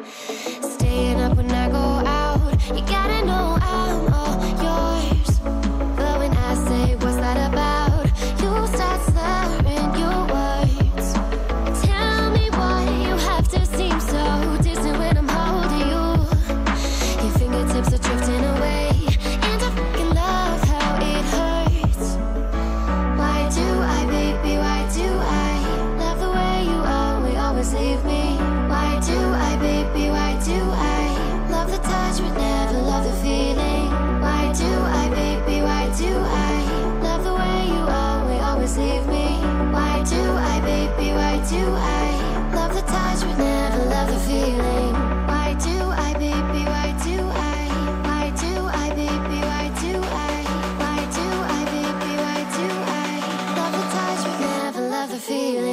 Staying up when I go out, you gotta know I'm all yours. But when I say what's that about, you start slurring your words. Tell me why you have to seem so distant when I'm holding you. Your fingertips are drifting away, and I fucking love how it hurts. Why do I, baby, why do I love the way you always leave me? Why do I, baby, why do I love the touch but never love the feeling? Why do I, baby, why do I love the way you always leave me? Why do I, baby, why do I love the touch but never love the feeling? Why do I, baby, why do why do I, baby, why do why do I, baby, why do I love the touch but never love the feeling?